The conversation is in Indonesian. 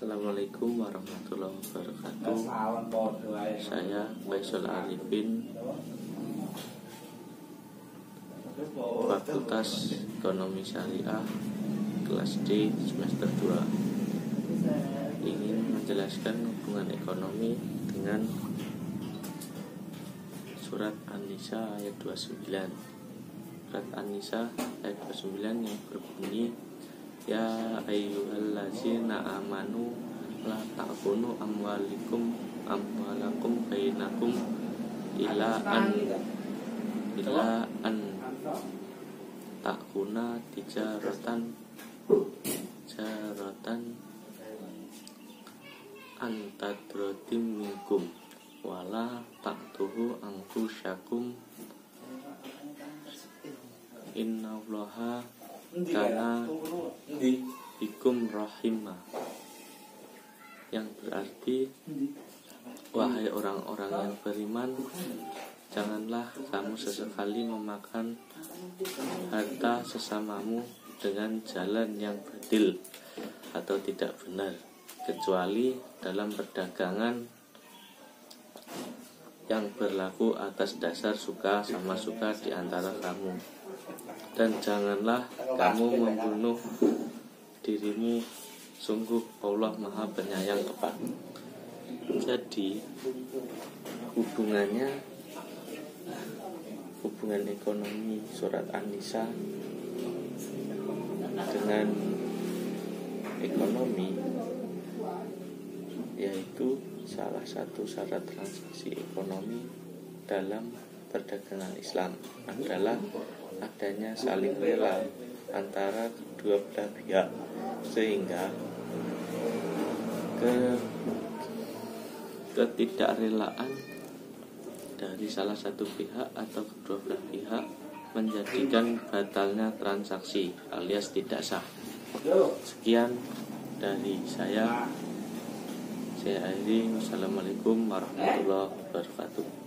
Assalamualaikum warahmatullahi wabarakatuh. Saya Faisal Arifin, Fakultas Ekonomi Syariah, kelas D, semester 2. Ingin menjelaskan hubungan ekonomi dengan surat An-Nisa ayat 29. Surat An-Nisa ayat 29 yang berbunyi, ya ayyuhallazina amanu la ta'kulu amwalakum bainakum ila an ta'kuna tijaratan antadrotim minkum wala ta'tuhu anfusakum innallaha kana bikum rahimah, yang berarti, wahai orang-orang yang beriman, janganlah kamu sesekali memakan harta sesamamu dengan jalan yang batil atau tidak benar, kecuali dalam perdagangan yang berlaku atas dasar suka sama suka di antara kamu. Dan janganlah kamu membunuh dirimu, sungguh Allah Maha Penyayang kepadamu. Jadi hubungan ekonomi surat An-Nisa dengan ekonomi, yaitu salah satu syarat transaksi ekonomi dalam perdagangan Islam adalah adanya saling rela antara kedua belah pihak, sehingga ketidakrelaan dari salah satu pihak atau kedua belah pihak menjadikan batalnya transaksi alias tidak sah. Sekian dari saya akhiri. Wassalamualaikum warahmatullahi wabarakatuh.